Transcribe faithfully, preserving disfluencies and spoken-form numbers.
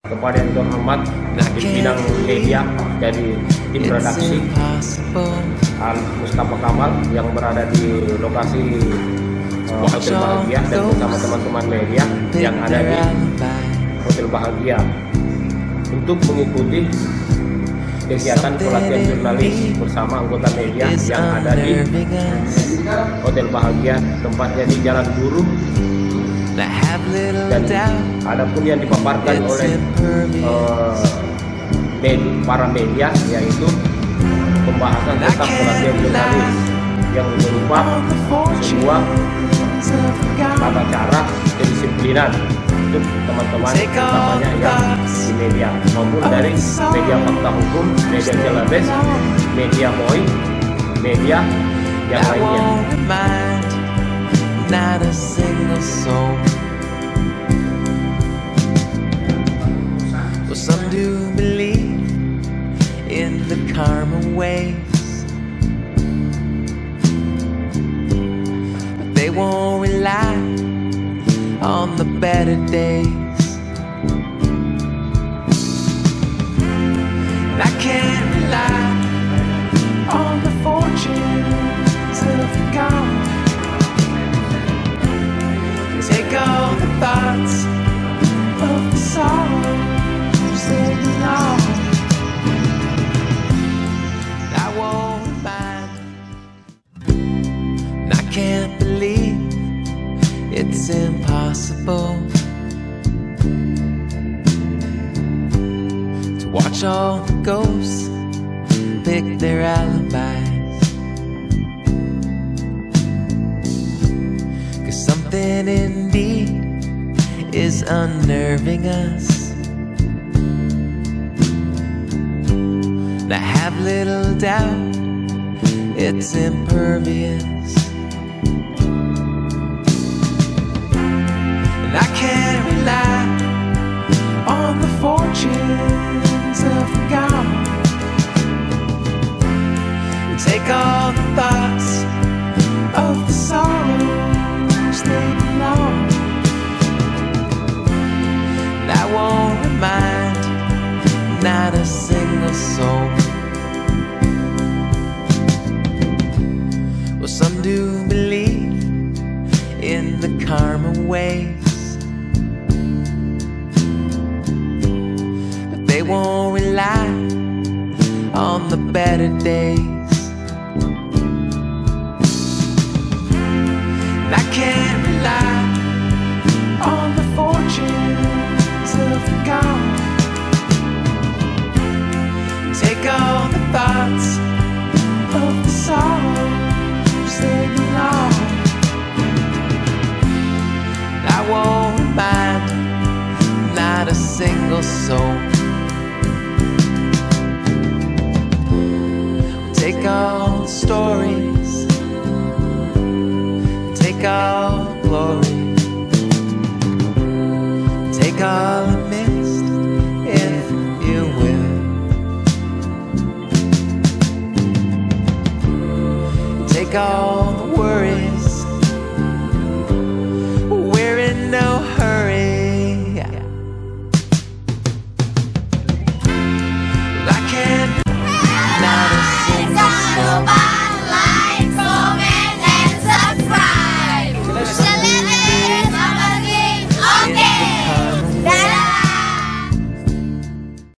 kepada yang terhormat pimpinan media dari tim redaksi Al Mustafa Kamal yang berada di lokasi uh, Hotel Bahagia dan bersama teman-teman media yang ada di Hotel Bahagia untuk mengikuti kegiatan pelatihan jurnalis bersama anggota media yang ada di Hotel Bahagia, tempatnya di Jalan Guru. Dan adapun yang dipaparkan oleh uh, media, para media yaitu pembahasan tentang pelatihan jurnalis yang berupa sebuah tata cara kedisiplinan untuk teman-teman utamanya yang di media maupun dari media fakta hukum, media Celebes, media Boy, media yang lainnya. Not a single soul. Well, some do believe in the karma ways, but they won't rely on the better days. And I can't rely on the fortunes of God. Take all the thoughts of the sorrows they belong. I won't mind. And I can't believe it's impossible to watch all the ghosts pick their alibis. Something indeed is unnerving us. And I have little doubt it's impervious. And I can't rely on the fortunes of God. Take all the thoughts of the sorrow they belong. And I won't remind not a single soul. Well, some do believe in the karma ways, but they won't rely on the better days. I can't rely on the fortunes of God. Take all the thoughts of the sorrows they belong. I won't remind not a single soul. Take all the stories